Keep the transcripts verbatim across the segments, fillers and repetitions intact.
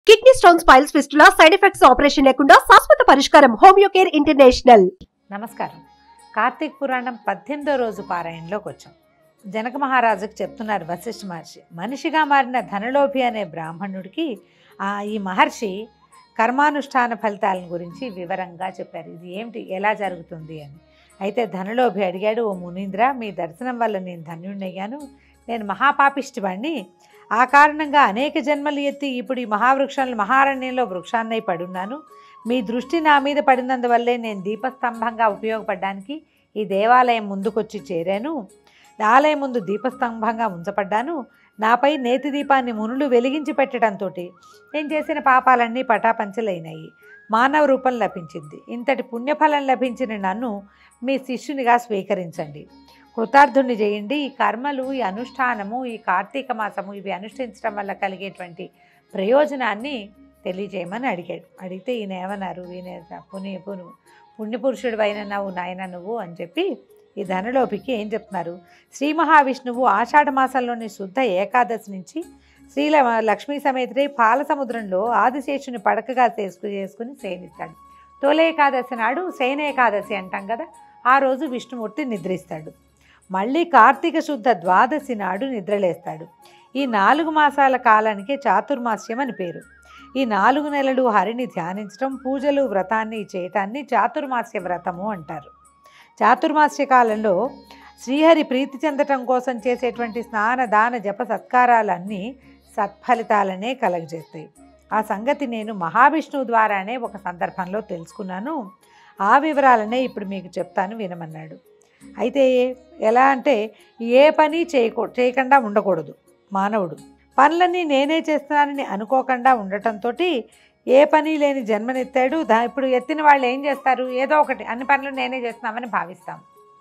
Kidney stones, piles, fistula side effects operation లేకుండా శాశ్వత పరిష్కారం హోమియో కేర్ ఇంటర్నేషనల్. నమస్కారం. కార్తీక పురాణం పద్దెనిమిదో రోజు పారాయణలోకి వచ్చాం. జనక మహారాజుకు చెప్తున్నారు వశిష్ఠ మహర్షి, మనిషిగా మారిన ధనలోభి అనే బ్రాహ్మణుడికి ఆ ఈ మహర్షి కర్మానుష్ఠాన ఫలితాలను గురించి వివరంగా చెప్పారు. ఇది ఏమిటి, ఎలా జరుగుతుంది అని. అయితే ధనలోభి అడిగాడు, ఓ మునీంద్ర, మీ దర్శనం వల్ల నేను ధన్యుణ్ణయ్యాను. నేను మహాపాపిష్టివాణ్ణి. ఆ కారణంగా అనేక జన్మలు ఎత్తి ఇప్పుడు ఈ మహావృక్షాలను మహారణ్యంలో వృక్షాన్నై పడున్నాను. మీ దృష్టి నా మీద పడినందువల్లే నేను దీపస్తంభంగా ఉపయోగపడడానికి ఈ దేవాలయం ముందుకొచ్చి చేరాను. ఆలయం ముందు దీపస్తంభంగా ఉంచబడ్డాను. నాపై నేతి దీపాన్ని మునులు వెలిగించి పెట్టడంతో నేను చేసిన పాపాలన్నీ పటాపంచలైనాయి. మానవ రూపం లభించింది. ఇంతటి పుణ్యఫలం లభించిన నన్ను మీ శిష్యునిగా స్వీకరించండి. కృతార్థుని చేయండి. ఈ కర్మలు, ఈ అనుష్ఠానము, ఈ కార్తీక మాసము ఇవి అనుష్ఠించడం వల్ల కలిగేటువంటి ప్రయోజనాన్ని తెలియజేయమని అడిగాడు. అడిగితే ఈయన ఏమన్నారు, ఈయన పుణ్య పుణ్య పుణ్యపురుషుడు అయిన నువ్వు నాయన నువ్వు అని చెప్పి ఈ ధనలోభికి ఏం చెప్తున్నారు, శ్రీ మహావిష్ణువు ఆషాఢ మాసంలోని శుద్ధ ఏకాదశి నుంచి శ్రీల లక్ష్మీ సమేతుడై పాల సముద్రంలో ఆదిశేషుని పడకగా చేసుకు చేసుకుని శయనిస్తాడు. తొలి ఏకాదశి నాడు శయన ఏకాదశి అంటాం కదా, ఆ రోజు విష్ణుమూర్తి నిద్రిస్తాడు. మళ్ళీ కార్తీక శుద్ధ ద్వాదశి నాడు నిద్రలేస్తాడు. ఈ నాలుగు మాసాల కాలానికి చాతుర్మాస్యం అని పేరు. ఈ నాలుగు నెలలు హరిని ధ్యానించడం, పూజలు, వ్రతాన్ని చేయటాన్ని చాతుర్మాస్య వ్రతము అంటారు. చాతుర్మాస్య కాలంలో శ్రీహరి ప్రీతి చెందటం కోసం చేసేటువంటి స్నాన, దాన, జప సత్కారాలన్నీ సత్ఫలితాలనే కలగజేస్తాయి. ఆ సంగతి నేను మహావిష్ణువు ద్వారానే ఒక సందర్భంలో తెలుసుకున్నాను. ఆ వివరాలనే ఇప్పుడు మీకు చెప్తాను, వినమన్నాడు. అయితే ఎలా అంటే ఏ పని చేయకూ చేయకుండా ఉండకూడదు మానవుడు. పనులన్నీ నేనే చేస్తున్నానని అనుకోకుండా ఉండటంతో ఏ పని లేని జన్మనెత్తాడు. దా ఇప్పుడు ఎత్తిన వాళ్ళు ఏం చేస్తారు, ఏదో ఒకటి అన్ని పనులు నేనే చేస్తున్నామని భావిస్తాం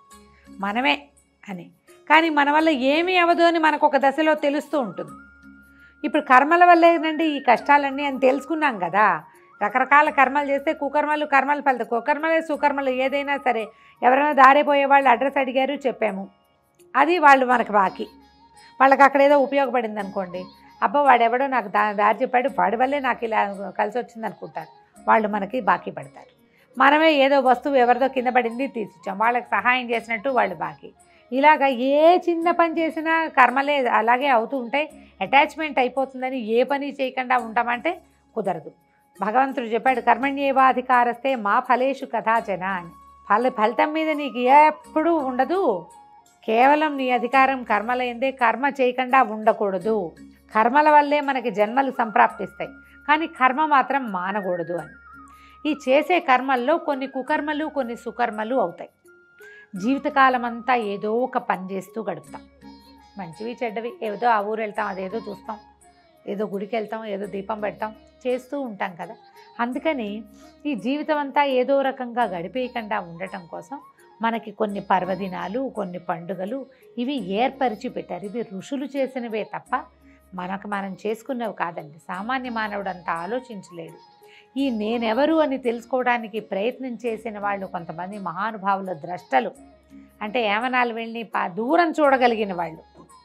మనమే అని. కానీ మన వల్ల ఏమీ అవ్వదు అని మనకు ఒక దశలో తెలుస్తూ ఉంటుంది. ఇప్పుడు కర్మల వల్లేనండి ఈ కష్టాలన్నీ అని తెలుసుకున్నాం కదా. రకరకాల కర్మలు చేస్తే కుకర్మలు కర్మలు ఫలితాయి. కుకర్మలే సుకర్మలు ఏదైనా సరే, ఎవరైనా దారిపోయే వాళ్ళు అడ్రస్ అడిగారు, చెప్పాము, అది వాళ్ళు మనకు బాకీ. వాళ్ళకి అక్కడ ఏదో ఉపయోగపడింది అనుకోండి, అబ్బా వాడెవడో నాకు దా దారి చెప్పాడు, వాడి వల్లే నాకు ఇలా కలిసి వచ్చింది అనుకుంటారు, వాళ్ళు మనకి బాకీ పడతారు. మనమే ఏదో వస్తువు ఎవరిదో కింద పడింది తీసిచ్చాం, వాళ్ళకి సహాయం చేసినట్టు వాళ్ళు బాకీ. ఇలాగ ఏ చిన్న పని చేసినా కర్మలే అలాగే అవుతూ ఉంటాయి. అటాచ్మెంట్ అయిపోతుందని ఏ పని చేయకుండా ఉంటామంటే కుదరదు. భగవంతుడు చెప్పాడు, కర్మణ్యేవాధికారస్తే మా ఫలేషు కథాచన అని. ఫల ఫలితం మీద నీకు ఎప్పుడూ ఉండదు. కేవలం నీ అధికారం కర్మల ఎందే. కర్మ చేయకుండా ఉండకూడదు. కర్మల వల్లే మనకి జన్మలు సంప్రాప్తిస్తాయి, కానీ కర్మ మాత్రం మానకూడదు అని. ఈ చేసే కర్మల్లో కొన్ని కుకర్మలు, కొన్ని సుకర్మలు అవుతాయి. జీవితకాలం అంతా ఏదో ఒక పని చేస్తూ గడుపుతాం. మంచివి చెడ్డవి, ఏదో ఆ ఊరు వెళ్తాం, అదేదో చూస్తాం, ఏదో గుడికి వెళ్తాం, ఏదో దీపం పెడతాం, చేస్తూ ఉంటాం కదా. అందుకని ఈ జీవితం అంతా ఏదో రకంగా గడిపేయకుండా ఉండటం కోసం మనకి కొన్ని పర్వదినాలు, కొన్ని పండుగలు ఇవి ఏర్పరిచి పెట్టారు. ఇవి ఋషులు చేసినవే తప్ప మనకు మనం చేసుకున్నవి కాదండి. సామాన్య మానవుడు అంతా ఆలోచించలేడు. ఈ నేనెవరు అని తెలుసుకోవడానికి ప్రయత్నం చేసిన వాళ్ళు కొంతమంది మహానుభావుల ద్రష్టలు, అంటే ఏమనాలు వెళ్ళి దూరం చూడగలిగిన వాళ్ళు,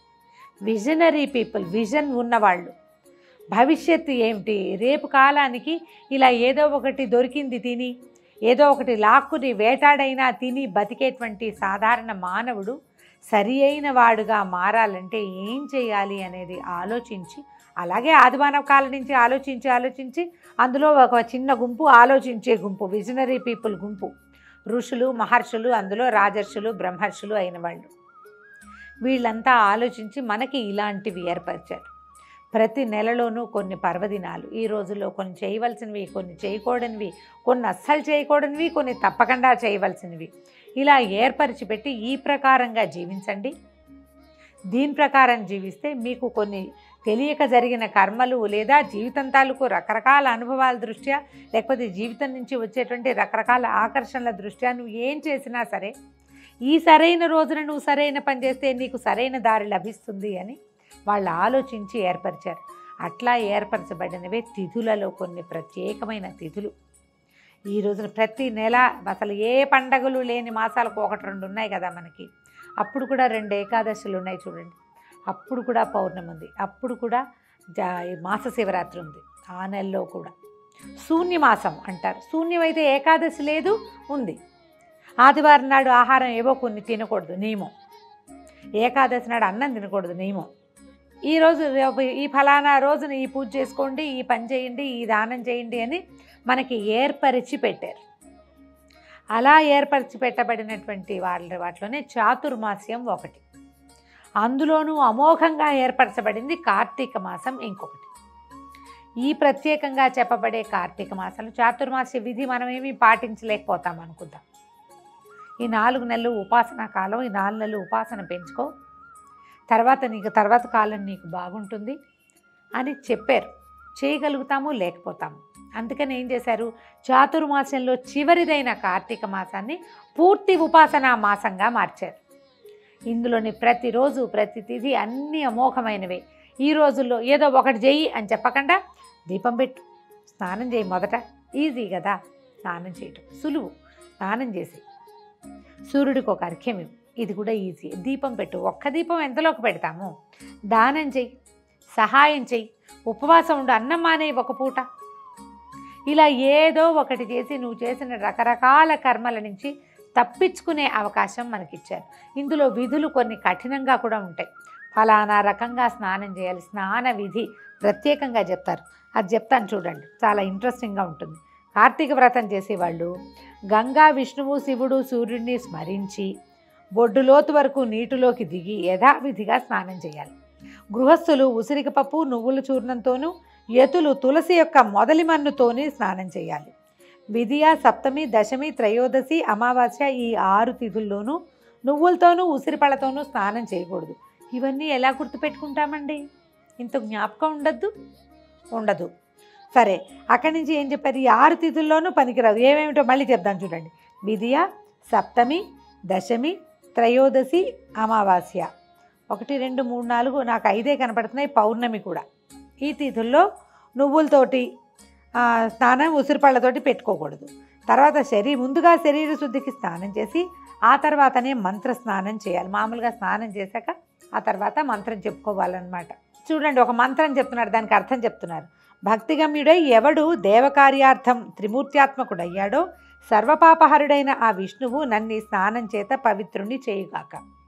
విజనరీ పీపుల్, విజన్ ఉన్నవాళ్ళు. భవిష్యత్తు ఏమిటి, రేపు కాలానికి ఇలా ఏదో ఒకటి దొరికింది తిని, ఏదో ఒకటి లాక్కుని వేటాడైనా తిని బతికేటువంటి సాధారణ మానవుడు సరి అయిన వాడుగా మారాలంటే ఏం చేయాలి అనేది ఆలోచించి, అలాగే ఆదిమానవ కాలం నుంచి ఆలోచించి ఆలోచించి అందులో ఒక చిన్న గుంపు ఆలోచించే గుంపు, విజనరీ పీపుల్ గుంపు, ఋషులు, మహర్షులు, అందులో రాజర్షులు, బ్రహ్మర్షులు అయిన వాళ్ళు. వీళ్ళంతా ఆలోచించి మనకి ఇలాంటివి ఏర్పరిచారు. ప్రతి నెలలోనూ కొన్ని పర్వదినాలు, ఈ రోజుల్లో కొన్ని చేయవలసినవి, కొన్ని చేయకూడనివి, కొన్ని అస్సలు చేయకూడనివి, కొన్ని తప్పకుండా చేయవలసినవి, ఇలా ఏర్పరిచి పెట్టి ఈ ప్రకారంగా జీవించండి. దీని ప్రకారం జీవిస్తే మీకు కొన్ని తెలియక జరిగిన కర్మలు లేదా జీవితం తాలూకు రకరకాల అనుభవాల దృష్ట్యా, లేకపోతే జీవితం నుంచి వచ్చేటువంటి రకరకాల ఆకర్షణల దృష్ట్యా నువ్వు ఏం చేసినా సరే ఈ సరైన రోజున నువ్వు సరైన పని చేస్తే నీకు సరైన దారి లభిస్తుంది అని వాళ్ళు ఆలోచించి ఏర్పరిచారు. అట్లా ఏర్పరచబడినవే తిథులలో కొన్ని ప్రత్యేకమైన తిథులు. ఈ రోజున ప్రతి నెల అసలు ఏ పండగలు లేని మాసాలకు ఒకటి రెండు ఉన్నాయి కదా మనకి. అప్పుడు కూడా రెండు ఏకాదశులు ఉన్నాయి చూడండి. అప్పుడు కూడా పౌర్ణమి ఉంది, అప్పుడు కూడా మాస శివరాత్రి ఉంది, ఆ నెలలో కూడా. శూన్యమాసం అంటారు. శూన్యమైతే ఏకాదశి లేదు, ఉంది. ఆదివారం నాడు ఆహారం ఏవో కొన్ని తినకూడదు నియమం. ఏకాదశి నాడు అన్నం తినకూడదు నియమం. ఈరోజు ఈ ఫలానా రోజున ఈ పూజ చేసుకోండి, ఈ పని చేయండి, ఈ దానం చేయండి అని మనకి ఏర్పరిచి పెట్టారు. అలా ఏర్పరిచి పెట్టబడినటువంటి వాళ్ళ వాటిలోనే చాతుర్మాస్యం ఒకటి. అందులోనూ అమోఘంగా ఏర్పరచబడింది కార్తీక మాసం ఇంకొకటి. ఈ ప్రత్యేకంగా చెప్పబడే కార్తీక మాసంలో చాతుర్మాస్య విధి మనమేమీ పాటించలేకపోతాం అనుకుందాం. ఈ నాలుగు నెలలు ఉపాసనా కాలం, ఈ నాలుగు నెలలు ఉపాసన పెంచుకో, తర్వాత నీకు తర్వాత కాలం నీకు బాగుంటుంది అని చెప్పారు. చేయగలుగుతాము, లేకపోతాము. అందుకని ఏం చేశారు, చాతుర్మాసంలో చివరిదైన కార్తీక మాసాన్ని పూర్తి ఉపాసనా మాసంగా మార్చారు. ఇందులోని ప్రతిరోజు ప్రతి తిథి అన్నీ అమోఘమైనవే. ఈ రోజుల్లో ఏదో ఒకటి చెయ్యి అని చెప్పకుండా దీపం పెట్టు, స్నానం చేయి. మొదట ఈజీ కదా స్నానం చేయటం, సులువు. స్నానం చేసి సూర్యుడికి ఒక అర్ఘ్యం ఇవ్వు, ఇది కూడా ఈజీ. దీపం పెట్టు, ఒక్క దీపం ఎంతలోకి పెడతాము. దానం చెయ్యి, సహాయం చెయ్యి, ఉపవాసం ఉండు, అన్నం మానే ఒక పూట. ఇలా ఏదో ఒకటి చేసి నువ్వు చేసిన రకరకాల కర్మల నుంచి తప్పించుకునే అవకాశం మనకిచ్చారు. ఇందులో విధులు కొన్ని కఠినంగా కూడా ఉంటాయి. ఫలానా రకంగా స్నానం చేయాలి, స్నాన విధి ప్రత్యేకంగా చెప్తారు. అది చెప్తాను చూడండి, చాలా ఇంట్రెస్టింగ్గా ఉంటుంది. కార్తీక వ్రతం చేసేవాళ్ళు గంగా, విష్ణువు, శివుడు, సూర్యుడిని స్మరించి బొడ్డులోతు వరకు నీటిలోకి దిగి యథావిధిగా స్నానం చేయాలి. గృహస్థులు ఉసిరిక పప్పు, నువ్వుల చూర్ణంతోనూ, యతులు తులసి యొక్క మొదలి మన్నుతోనే స్నానం చేయాలి. విధియ, సప్తమి, దశమి, త్రయోదశి, అమావాస్య ఈ ఆరు తిథుల్లోనూ నువ్వులతోనూ ఉసిరిపళ్ళతోనూ స్నానం చేయకూడదు. ఇవన్నీ ఎలా గుర్తుపెట్టుకుంటామండి? ఇంత జ్ఞాపకం ఉండద్దు ఉండదు సరే, అక్కడి నుంచి ఏం చెప్పారు? ఈ ఆరు తిథుల్లోనూ పనికిరాదు. ఏమేమిటో మళ్ళీ చెప్దాం చూడండి. విధియ, సప్తమి, దశమి, త్రయోదశి, అమావాస్య. ఒకటి రెండు మూడు నాలుగు నాకు ఐదే కనపడుతున్నాయి. పౌర్ణమి కూడా. ఈ తిథుల్లో నువ్వులతోటి స్నానం, ఉసిరిపళ్ళతోటి పెట్టుకోకూడదు. తర్వాత శరీర ముందుగా శరీర శుద్ధికి స్నానం చేసి ఆ తర్వాతనే మంత్ర స్నానం చేయాలి. మామూలుగా స్నానం చేశాక ఆ తర్వాత మంత్రం చెప్పుకోవాలన్నమాట. చూడండి, ఒక మంత్రం చెప్తున్నారు, దానికి అర్థం చెప్తున్నారు. భక్తిగమ్యుడై ఎవడు దేవకార్యార్థం త్రిమూర్త్యాత్మకుడయ్యాడో సర్వపాపహరుడైన ఆ విష్ణువు నన్ను స్నానం చేత పవిత్రుణ్ణి చేయుగాక.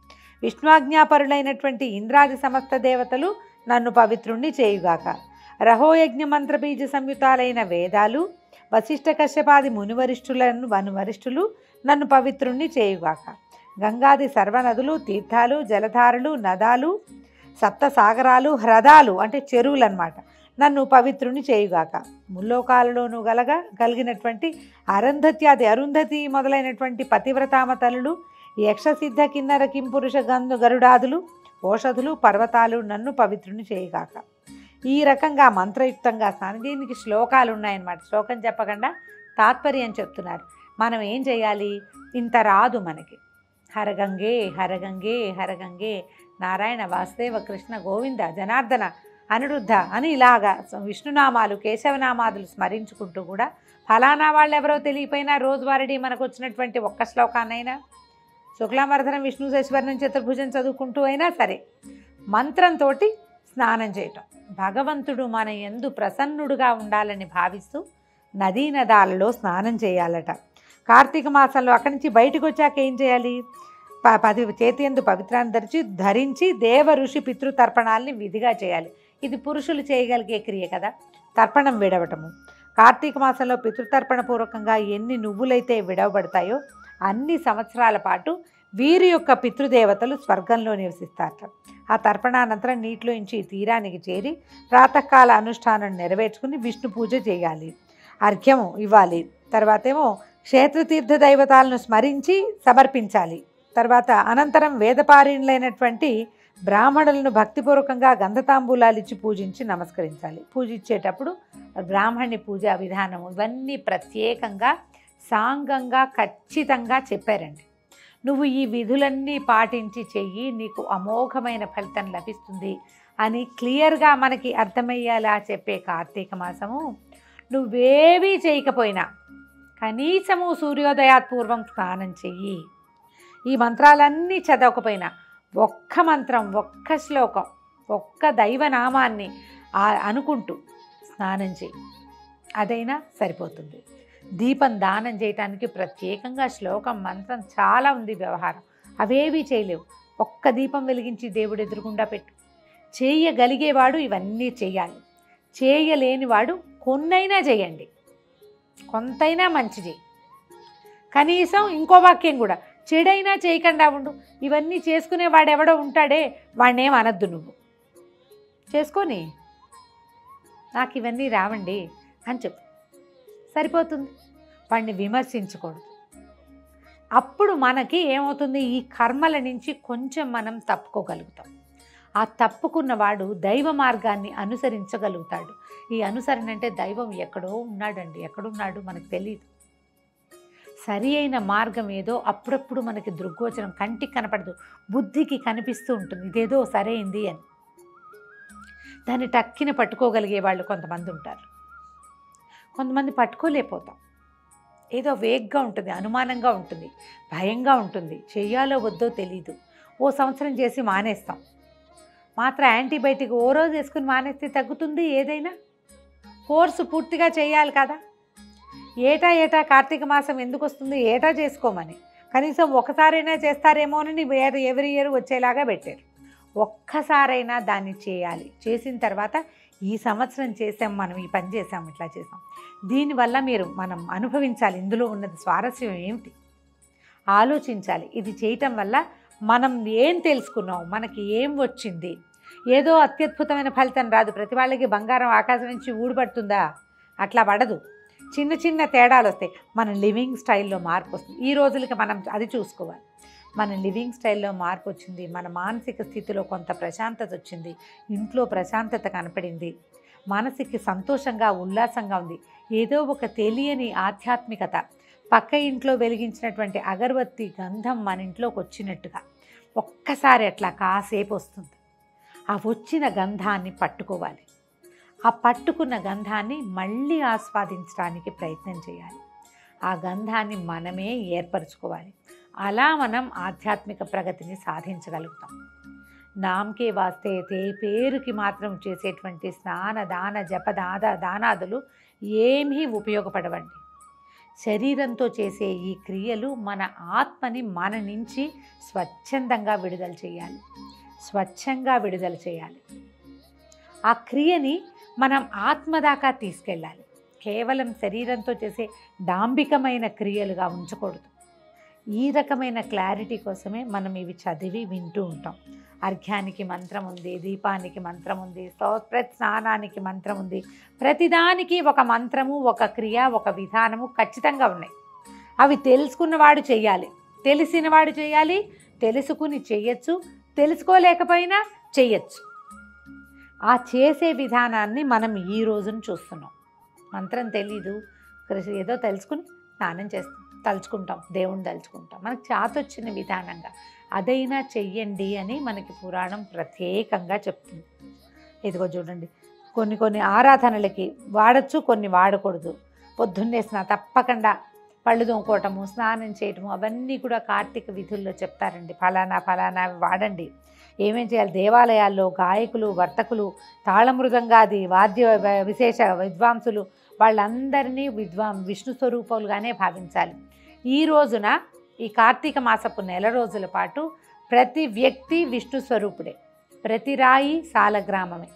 విష్ణువాజ్ఞాపరులైనటువంటి ఇంద్రాది సమస్త దేవతలు నన్ను పవిత్రుణ్ణి చేయుగాక. రహోయజ్ఞ మంత్రబీజ సంయుతాలైన వేదాలు, వశిష్ఠ కశ్యపాది మునివరిష్ఠులను వనువరిష్ఠులు నన్ను పవిత్రుణ్ణి చేయుగాక. గంగాది సర్వనదులు, తీర్థాలు, జలధారలు, నదాలు, సప్త సాగరాలు, హ్రదాలు అంటే చెరువులు అన్నమాట, నన్ను పవిత్రుని చేయుగాక. ముల్లోకాలలోనూ గలగ కలిగినటువంటి అరుంధత్యాది అరుంధతి మొదలైనటువంటి పతివ్రతామ తల్లులు, యక్షసిద్ధ కిన్నర కింపురుష గంధు గరుడాదులు, ఓషధులు, పర్వతాలు నన్ను పవిత్రుని చేయుగాక. ఈ రకంగా మంత్రయుక్తంగా స్నానం. దీనికి శ్లోకాలు ఉన్నాయన్నమాట. శ్లోకం చెప్పకుండా తాత్పర్యం చెప్తున్నారు. మనం ఏం చేయాలి? ఇంత రాదు మనకి. హరగంగే హరగంగే హరగంగే, నారాయణ, వాసుదేవ, కృష్ణ, గోవింద, జనార్దన, అనిరుద్ధ అని ఇలాగా విష్ణునామాలు, కేశవనామాదులు స్మరించుకుంటూ కూడా ఫలానా వాళ్ళు ఎవరో తెలియపోయినా రోజువారీ మనకు వచ్చినటువంటి ఒక్క శ్లోకాన్నైనా, శుక్లాంబరధరం విష్ణు శశివర్ణం చతుర్భుజం చదువుకుంటూ అయినా సరే మంత్రంతో స్నానం చేయటం. భగవంతుడు మన యందు ప్రసన్నుడుగా ఉండాలని భావిస్తూ నదీ నదాలలో స్నానం చేయాలట. కార్తీక మాసంలో అక్కడి నుంచి బయటకు వచ్చాక ఏం చేయాలి? ప పది చేతి యందు పవిత్రాన్ని ధరించి ధరించి దేవ ఋషి పితృతర్పణాలని విధిగా చేయాలి. ఇది పురుషులు చేయగలిగే క్రియ కదా, తర్పణం విడవటము. కార్తీక మాసంలో పితృతర్పణ పూర్వకంగా ఎన్ని నువ్వులైతే విడవబడతాయో అన్ని సంవత్సరాల పాటు వీరి యొక్క పితృదేవతలు స్వర్గంలో నివసిస్తారట. ఆ తర్పణానంతరం నీటిలో నుంచి తీరానికి చేరి ప్రాతకాల అనుష్ఠానం నెరవేర్చుకుని విష్ణు పూజ చేయాలి, అర్ఘ్యము ఇవ్వాలి. తర్వాత ఏమో క్షేత్రతీర్థ దైవతాలను స్మరించి సమర్పించాలి. తర్వాత అనంతరం వేదపారీణులైనటువంటి బ్రాహ్మణులను భక్తిపూర్వకంగా గంధతాంబూలాలు ఇచ్చి పూజించి నమస్కరించాలి. పూజించేటప్పుడు బ్రాహ్మణి పూజా విధానము ఇవన్నీ ప్రత్యేకంగా సాంగంగా ఖచ్చితంగా చెప్పారండి. నువ్వు ఈ విధులన్నీ పాటించి చెయ్యి, నీకు అమోఘమైన ఫలితం లభిస్తుంది అని క్లియర్గా మనకి అర్థమయ్యేలా చెప్పే కార్తీక మాసము. నువ్వేవీ చేయకపోయినా కనీసము సూర్యోదయాత్ పూర్వం స్నానం చెయ్యి. ఈ మంత్రాలన్నీ చదవకపోయినా ఒక్క మంత్రం, ఒక్క శ్లోకం, ఒక్క దైవనామాన్ని అనుకుంటూ స్నానం చేయి, అదైనా సరిపోతుంది. దీపం దానం చేయటానికి ప్రత్యేకంగా శ్లోకం మంత్రం చాలా ఉంది వ్యవహారం, అవేవీ చేయలేవు. ఒక్క దీపం వెలిగించి దేవుడు ఎదురుగుండా పెట్టు. చేయగలిగేవాడు ఇవన్నీ చేయాలి, చేయలేనివాడు కొన్నైనా చేయండి, కొంతైనా మంచి చేయి. కనీసం ఇంకో వాక్యం కూడా, చెడైనా చేయకుండా ఉండు. ఇవన్నీ చేసుకునేవాడు ఎవడో ఉంటాడే, వాడినేం అనద్దు, నువ్వు చేసుకొని నాకు ఇవన్నీ రావండి అని చెప్పు, సరిపోతుంది. వాడిని విమర్శించకూడదు. అప్పుడు మనకి ఏమవుతుంది, ఈ కర్మల నుంచి కొంచెం మనం తప్పుకోగలుగుతాం. ఆ తప్పుకున్నవాడు దైవ మార్గాన్ని అనుసరించగలుగుతాడు. ఈ అనుసరణ అంటే దైవం ఎక్కడో ఉన్నాడండి, ఎక్కడున్నాడు మనకు తెలియదు. సరి అయిన మార్గం ఏదో అప్పుడప్పుడు మనకి దృగ్గోచరం, కంటికి కనపడదు, బుద్ధికి కనిపిస్తూ ఉంటుంది, ఇదేదో సరైంది అని. దాన్ని టక్కిన పట్టుకోగలిగే వాళ్ళు కొంతమంది ఉంటారు, కొంతమంది పట్టుకోలేకపోతాం. ఏదో వేగ్గా ఉంటుంది, అనుమానంగా ఉంటుంది, భయంగా ఉంటుంది, చెయ్యాలో వద్దో తెలీదు. ఓ సంవత్సరం చేసి మానేస్తాం. మాత్రం యాంటీబయాటిక్ ఓ రోజు వేసుకుని మానేస్తే తగ్గుతుంది ఏదైనా? కోర్సు పూర్తిగా చేయాలి కదా. ఏటా ఏటా కార్తీక మాసం ఎందుకు వస్తుంది, ఏటా చేసుకోమని. కనీసం ఒకసారైనా చేస్తారేమోనని ఎవరి ఇయర్ వచ్చేలాగా పెట్టారు. ఒక్కసారైనా దాన్ని చేయాలి. చేసిన తర్వాత ఈ సంవత్సరం చేసాం, మనం ఈ పని చేసాం, ఇట్లా చేసాం, దీనివల్ల మీరు మనం అనుభవించాలి. ఇందులో ఉన్నది స్వారస్యం ఏమిటి ఆలోచించాలి. ఇది చేయటం వల్ల మనం ఏం తెలుసుకున్నాం, మనకి ఏం వచ్చింది. ఏదో అత్యద్భుతమైన ఫలితం రాదు. ప్రతి వాళ్ళకి బంగారం ఆకాశం నుంచి ఊడిపడుతుందా? అట్లా పడదు. చిన్న చిన్న తేడాలు వస్తాయి. మన లివింగ్ స్టైల్లో మార్పు వస్తుంది. ఈ రోజులకి మనం అది చూసుకోవాలి. మన లివింగ్ స్టైల్లో మార్పు వచ్చింది, మన మానసిక స్థితిలో కొంత ప్రశాంతత వచ్చింది, ఇంట్లో ప్రశాంతత కనపడింది, మనసుకి సంతోషంగా ఉల్లాసంగా ఉంది. ఏదో ఒక తెలియని ఆధ్యాత్మికత, పక్క ఇంట్లో వెలిగించినటువంటి అగరబత్తి గంధం మన ఇంట్లోకి వచ్చినట్టుగా ఒక్కసారి అట్లా కాసేపు వస్తుంది. ఆ వచ్చిన గంధాన్ని పట్టుకోవాలి. ఆ పట్టుకున్న గంధాన్ని మళ్ళీ ఆస్వాదించడానికి ప్రయత్నం చేయాలి. ఆ గంధాన్ని మనమే ఏర్పరచుకోవాలి. అలా మనం ఆధ్యాత్మిక ప్రగతిని సాధించగలుగుతాం. నామకే వాస్తే తే పేరుకి మాత్రం చేసేటువంటి స్నాన దాన జప దాద దానాదులు ఏమీ ఉపయోగపడవండి. శరీరంతో చేసే ఈ క్రియలు మన ఆత్మని మన నుంచి స్వచ్ఛందంగా విడుదల చేయాలి, స్వచ్ఛంగా విడుదల చేయాలి. ఆ క్రియని మనం ఆత్మ దాకా తీసుకెళ్ళాలి. కేవలం శరీరంతో చేసే డాంబికమైన క్రియలుగా ఉంచకూడదు. ఈ రకమైన క్లారిటీ కోసమే మనం ఇవి చదివి వింటూ ఉంటాం. అర్ఘ్యానికి మంత్రం ఉంది, దీపానికి మంత్రం ఉంది, ప్రతి స్నానానికి మంత్రం ఉంది. ప్రతిదానికి ఒక మంత్రము, ఒక క్రియ, ఒక విధానము ఖచ్చితంగా ఉన్నాయి. అవి తెలుసుకున్నవాడు చెయ్యాలి, తెలిసినవాడు చేయాలి, తెలుసుకుని చెయ్యొచ్చు, తెలుసుకోలేకపోయినా చెయ్యొచ్చు. ఆ చేసే విధానాన్ని మనం ఈ రోజున చూస్తున్నాం. మంత్రం తెలీదు, ఏదో తెలుసుకుని స్నానం చేస్తాం, తలుచుకుంటాం, దేవుణ్ణి తలుచుకుంటాం, మనకు చాతొచ్చిన విధానంగా అదైనా చెయ్యండి అని మనకి పురాణం ప్రత్యేకంగా చెప్తుంది. ఇదిగో చూడండి, కొన్ని కొన్ని ఆరాధనలకి వాడచ్చు, కొన్ని వాడకూడదు. పొద్దున్నే స్నా తప్పకుండా పళ్ళు తోముకోవటము, స్నానం చేయటము, అవన్నీ కూడా కార్తీక విధుల్లో చెప్తారండి. ఫలానా ఫలానా వాడండి. ఏమేం చేయాలి? దేవాలయాల్లో గాయకులు, వర్తకులు, తాళమృదంగాది వాద్య విశేష విద్వాంసులు వాళ్ళందరినీ విద్వా విష్ణు స్వరూపాలుగానే భావించాలి. ఈ రోజున ఈ కార్తీక మాసపు నెల రోజుల పాటు ప్రతి వ్యక్తి విష్ణు స్వరూపుడే, ప్రతి రాయి సాలగ్రామమే,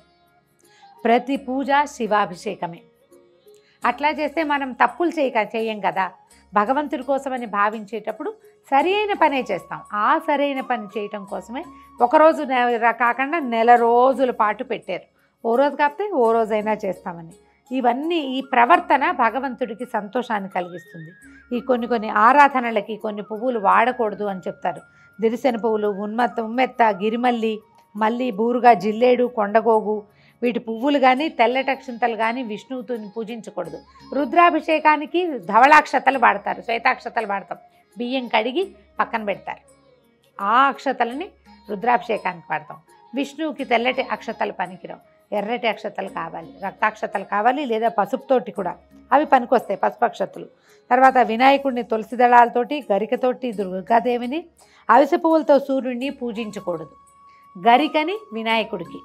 ప్రతి పూజ శివాభిషేకమే. అట్లా చేస్తే మనం తప్పులు చేయక చేయం కదా. భగవంతుడి కోసమని భావించేటప్పుడు సరి అయిన పనే చేస్తాం. ఆ సరైన పని చేయటం కోసమే ఒకరోజు కాకుండా నెల రోజుల పాటు పెట్టారు. ఓ రోజు కాకపోతే ఓ రోజైనా చేస్తామని. ఇవన్నీ ఈ ప్రవర్తన భగవంతుడికి సంతోషాన్ని కలిగిస్తుంది. ఈ కొన్ని కొన్ని ఆరాధనలకి కొన్ని పువ్వులు వాడకూడదు అని చెప్తారు. దిరిసెన పువ్వులు, ఉన్మత్త ఉమ్మెత్త, గిరిమల్లి, మల్లి, బూరుగా, జిల్లేడు, కొండగోగు, వీటి పువ్వులు కానీ తెల్లటక్షంతలు కానీ విష్ణువుతో పూజించకూడదు. రుద్రాభిషేకానికి ధవళాక్షతలు వాడతారు, శ్వేతాక్షతలు వాడతాం. బియ్యం కడిగి పక్కన పెడతారు. ఆ అక్షతలని రుద్రాభిషేకానికి వాడతాం. విష్ణువుకి తెల్లటి అక్షతలు పనికిరావు, ఎర్రటి అక్షతలు కావాలి, రక్తాక్షతలు కావాలి, లేదా పసుపుతోటి కూడా అవి పనికొస్తాయి, పసుపు అక్షతలు. తర్వాత వినాయకుడిని తులసి దళాలతోటి, గరికతోటి దుర్గాదేవిని, అవిసె పువ్వులతో సూర్యుడిని పూజించకూడదు. గరికని వినాయకుడికి,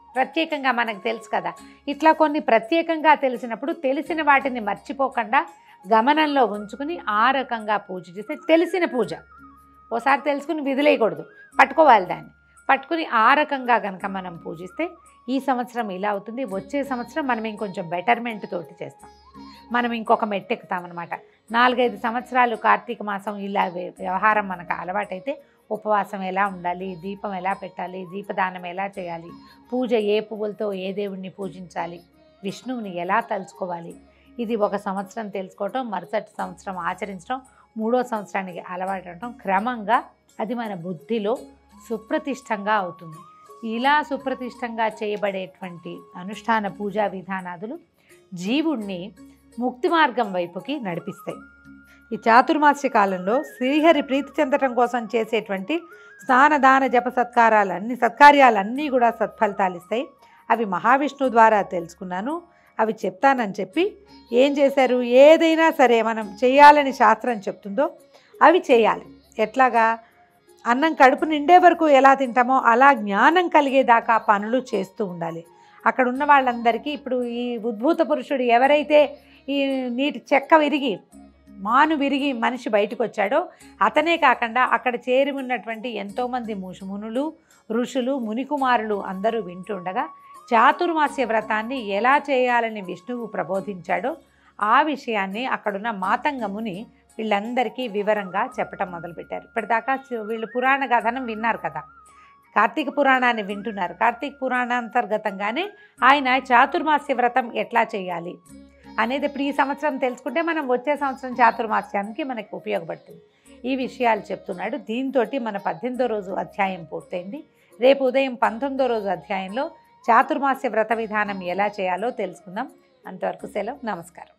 ప్రత్యేకంగా మనకు తెలుసు కదా. ఇట్లా కొన్ని ప్రత్యేకంగా తెలిసినప్పుడు తెలిసిన వాటిని మర్చిపోకుండా గమనంలో ఉంచుకుని ఆ రకంగా పూజ చేస్తే తెలిసిన పూజ. ఓసారి తెలుసుకుని విధులేయకూడదు, పట్టుకోవాలి దాన్ని. పట్టుకుని ఆ రకంగా కనుక మనం పూజిస్తే ఈ సంవత్సరం ఇలా అవుతుంది, వచ్చే సంవత్సరం మనం ఇంకొంచెం బెటర్మెంట్ తోటి చేస్తాం, మనం ఇంకొక మెట్టెక్కుతామన్నమాట. నాలుగైదు సంవత్సరాలు కార్తీక మాసం ఇలా వ్యవహారం మనకు అలవాటైతే ఉపవాసం ఎలా ఉండాలి, దీపం ఎలా పెట్టాలి, దీపదానం ఎలా చేయాలి, పూజ ఏ పువ్వులతో ఏ దేవుణ్ణి పూజించాలి, విష్ణువుని ఎలా తలుచుకోవాలి, ఇది ఒక సంవత్సరం తెలుసుకోవటం, మరుసటి సంవత్సరం ఆచరించడం, మూడో సంవత్సరానికి అలవాటడం, క్రమంగా అది మన బుద్ధిలో సుప్రతిష్టంగా అవుతుంది. ఇలా సుప్రతిష్టంగా చేయబడేటువంటి అనుష్ఠాన పూజా విధానాదులు జీవుణ్ణి ముక్తి మార్గం వైపుకి నడిపిస్తాయి. ఈ చాతుర్మాస్య కాలంలో శ్రీహరి ప్రీతి చెందటం కోసం చేసేటువంటి స్నానదాన జప సత్కారాలన్నీ సత్కార్యాలన్నీ కూడా సత్ఫలితాలు ఇస్తాయి. అవి మహావిష్ణువు ద్వారా తెలుసుకున్నాను, అవి చెప్తానని చెప్పి ఏం చేశారు, ఏదైనా సరే మనం చేయాలని శాస్త్రం చెప్తుందో అవి చేయాలి. ఎట్లాగా, అన్నం కడుపు నిండే వరకు ఎలా తింటామో అలా జ్ఞానం కలిగేదాకా పనులు చేస్తూ ఉండాలి. అక్కడ ఉన్న వాళ్ళందరికీ ఇప్పుడు ఈ ఉద్భూత పురుషుడు ఎవరైతే ఈ నీటి చెక్క విరిగి మాను విరిగి మనిషి బయటకు వచ్చాడో అతనే కాకుండా అక్కడ చేరి ఉన్నటువంటి ఎంతోమంది మునులు, ఋషులు, మునికుమారులు అందరూ వింటుండగా చాతుర్మాస్య వ్రతాన్ని ఎలా చేయాలని విష్ణువు ప్రబోధించాడో ఆ విషయాన్ని అక్కడున్న మాతంగముని వీళ్ళందరికీ వివరంగా చెప్పటం మొదలుపెట్టారు. ఇప్పటిదాకా వీళ్ళు పురాణ కథనం విన్నారు కదా, కార్తీక పురాణాన్ని వింటున్నారు. కార్తీక పురాణాంతర్గతంగానే ఆయన చాతుర్మాస్య వ్రతం ఎట్లా చేయాలి అనేది ఇప్పుడు ఈ సంవత్సరం తెలుసుకుంటే మనం వచ్చే సంవత్సరం చాతుర్మాస్యానికి మనకు ఉపయోగపడుతుంది. ఈ విషయాలు చెప్తున్నాడు. దీంతో మన పద్దెనిమిదో రోజు అధ్యాయం పూర్తయింది. రేపు ఉదయం పంతొమ్మిదో రోజు అధ్యాయంలో చాతుర్మాస్య వ్రత విధానం ఎలా చేయాలో తెలుసుకుందాం. అంతవరకు సెలవు, నమస్కారం.